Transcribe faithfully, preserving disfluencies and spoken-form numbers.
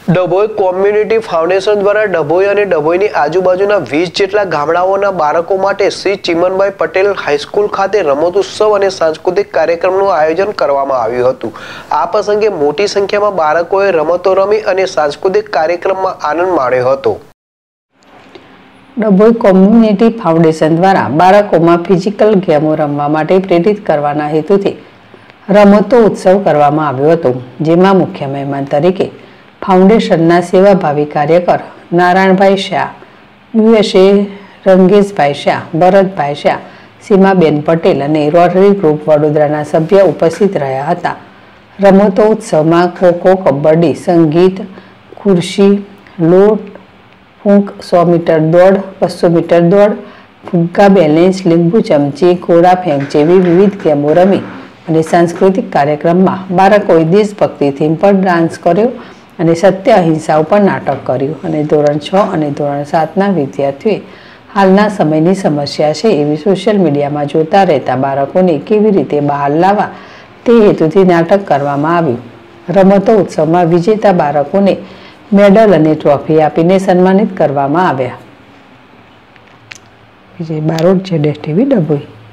Dabhoi community foundation દ્વારા ડભોઈ અને ડભોઈની આજુબાજુના વીસ જેટલા ગામડાઓના બાળકો માટે શ્રી ચિમનભાઈ પટેલ હાઈસ્કૂલ ખાતે રમતોત્સવ અને સાંસ્કૃતિક કાર્યક્રમનું આયોજન કરવામાં આવ્યું હતું। આ પ્રસંગે મોટી સંખ્યામાં બાળકોએ રમતો રમી અને સાંસ્કૃતિક કાર્યક્રમમાં આનંદ માણ્યો હતો। ડભોઈ કોમ્યુનિટી ફાઉન્ડેશન દ્વારા બાળકોમાં ફિઝિકલ ગેમો રમવા માટે પ્રેરિત કરવાના હેતુથી રમતો ઉત્સવ કરવામાં આવ્યો હતો, જેમાં મુખ્ય મહેમાન તરીકે ફાઉન્ડેશનના સેવાભાવી કાર્યકર નારાયણભાઈ શાહ, યુએસએ રંગેશભાઈ શાહ, ભરતભાઈ શાહ, સીમાબેન પટેલ અને રોટરી ગ્રુપ વડોદરાના સભ્ય ઉપસ્થિત રહ્યા હતા। રમતો ઉત્સવમાં ખોખો, કબડ્ડી, સંગીત, ખુરશી, લોટ, ફૂંક, સો મીટર દોડ, બસો મીટર દોડ, ફુગ્ગા, બેલેન્સ, લીંબુ ચમચી, ઘોડા ફેંક જેવી વિવિધ ગેમો રમી અને સાંસ્કૃતિક કાર્યક્રમમાં બાળકોએ દેશભક્તિ થીમ પર ડાન્સ કર્યો અને સત્ય અહિંસા ઉપર નાટક કર્યું અને ધોરણ છ અને ધોરણ સાતના વિદ્યાર્થીઓએ હાલના સમયની સમસ્યા છે એવી સોશિયલ મીડિયામાં જોતા રહેતા બાળકોને કેવી રીતે બહાર લાવવા તે હેતુથી નાટક કરવામાં આવ્યું। રમતો ઉત્સવમાં વિજેતા બાળકોને મેડલ અને ટ્રોફી આપીને સન્માનિત કરવામાં આવ્યા। વિજય બારોટ, જેડેશ ટીવી, ડભોઈ।